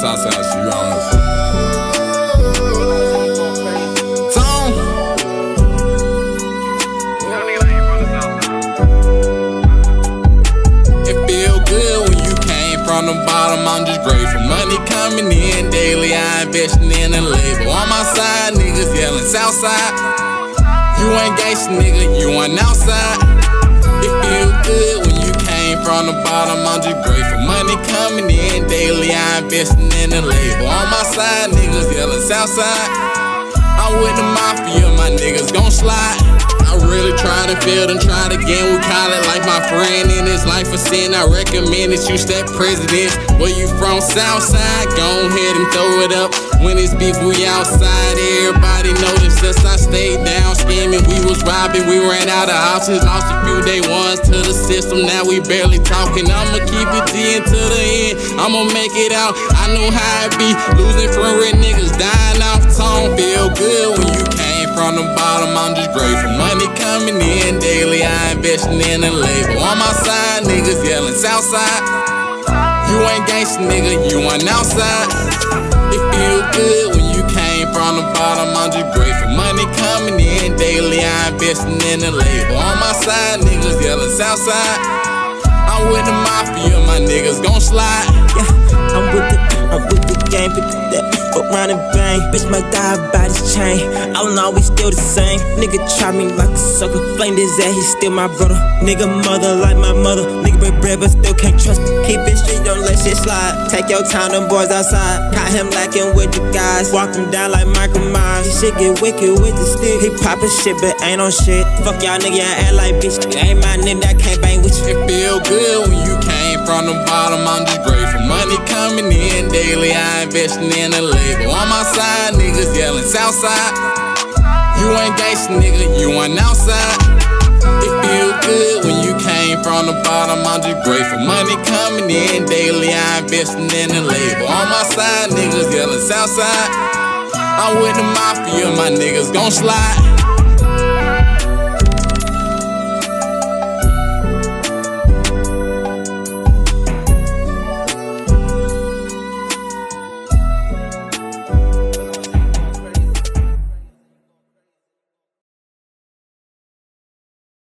Southside, so you honest. From the bottom, I'm just grateful. Money coming in daily, I investing in a label. On my side, niggas yelling Southside. You ain't gangsta, nigga, you ain't outside. It feel good when you came from the bottom, I'm just grateful. Money coming in daily, I investing in a label. On my side, niggas yelling Southside. I'm with the Mafia, my niggas gon' slide. I really try to feel and try to again. We call it like my friend in his life a sin. I recommend that you step president. Where you from, Southside? Go ahead and throw it up. When it's beef, we outside. Everybody noticed us. I stayed down scheming. We was robbing. We ran out of houses. Lost a few day ones to the system. Now we barely talking. I'ma keep it G until the end. I'ma make it out. I know how it be. Losing from red niggas, dying off tone. Feel good when you came from the bottom. I'm just grateful. Money coming in daily, I investing in a label. On my side, niggas yelling Southside. You ain't gangsta, nigga, you ain't outside. It feel good when you came from the bottom, I'm just grateful. Money coming in daily, I investing in a label. On my side, niggas yelling Southside. I'm with the Mafia, my niggas gon' slide. Yeah, I'm with the game, pick up that fuck round and bang. Bitch might die by this chain. I don't know, we still the same. Nigga try me like a sucker. Flame his ass, he still my brother. Nigga mother like my mother. Nigga break bread but still can't trust me. Keep it straight, don't let shit slide. Take your time, them boys outside. Caught him lacking with the guys. Walk him down like Michael Myers. He shit get wicked with the stick. He poppin' shit but ain't on shit. Fuck y'all nigga, I act like bitch. You ain't my nigga, I can't bang with you. It feel good when you came from the bottom, I'm just grateful. Money coming in daily, I investing in a label. On my side, niggas yelling Southside. You ain't gangsta, nigga, you ain't outside. It feel good when you came from the bottom, I'm just grateful. Money coming in daily, I investing in a label. On my side, niggas yelling Southside. I'm with the Mafia, my niggas gon' slide.